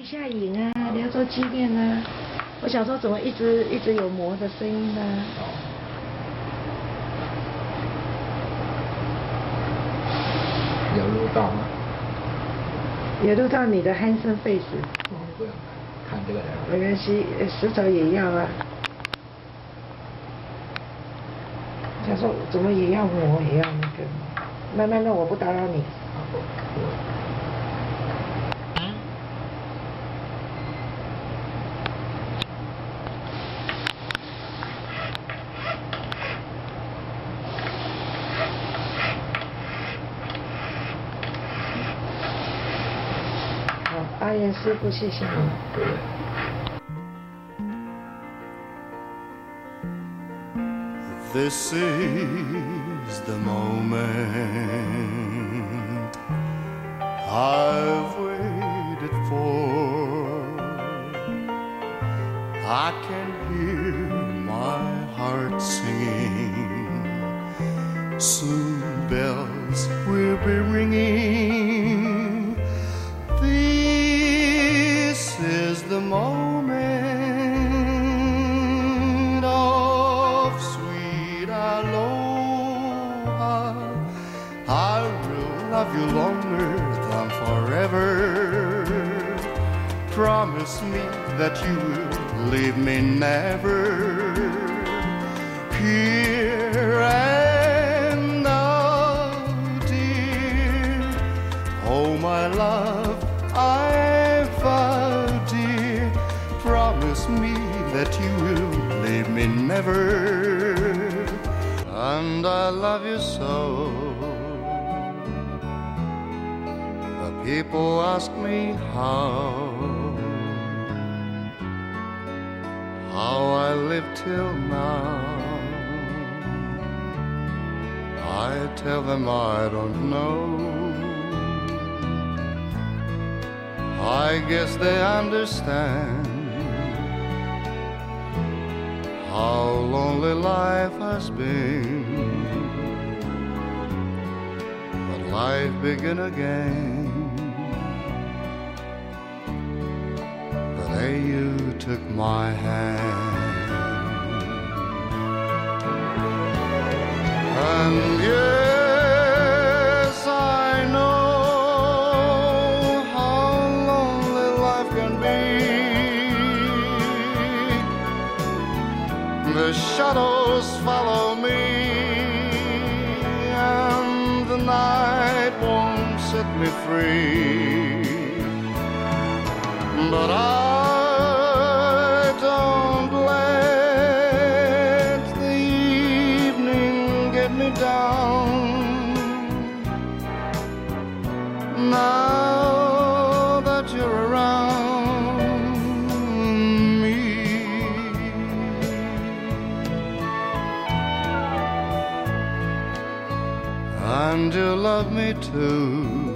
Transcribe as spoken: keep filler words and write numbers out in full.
下影啊，留作纪念啊。我想说，怎么一直一直有磨的声音呢？ 有录到吗？ 有录到你的鼾声 face。 哦，不要看这个人。 没关系，石头也要啊。想说怎么也要磨，也要那个。那那那我不打扰你。好，阿言师傅，谢谢你。 This is the moment I've waited for. I can hear my heart singing. Soon bells will be ringing. This is the moment of sweet aloha. I will love you longer than forever. Promise me that you will leave me never. Here and now, dear. Oh, my love, I vow, dear. Promise me that you will leave me never. And I love you so. The people ask me how. How I live till now. I tell them I don't know. I guess they understand how lonely life has been. But life begin again. The day you took my hand. And yes, I know how lonely life can be. The shadows follow me, and the night won't set me free. But I don't let the evening get me down. Now that you're around me, and you love me too.